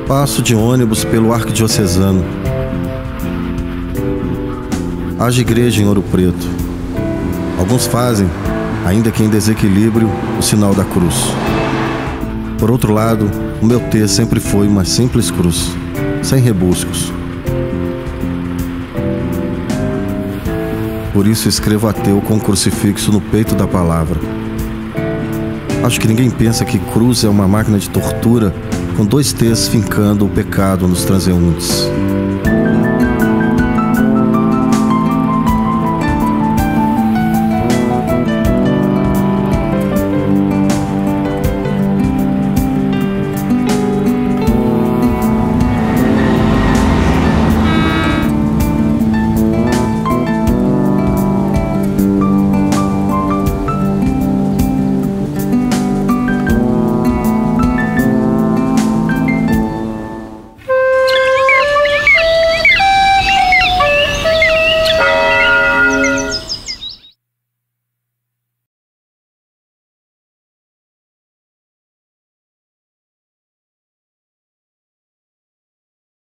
Passo de ônibus pelo Arquidiocesano. Haja igreja em Ouro Preto. Alguns fazem, ainda que em desequilíbrio, o sinal da cruz. Por outro lado, o meu ter sempre foi uma simples cruz, sem rebuscos. Por isso escrevo ateu com um crucifixo no peito da palavra. Acho que ninguém pensa que cruz é uma máquina de tortura com 2 T's fincando o pecado nos transeuntes.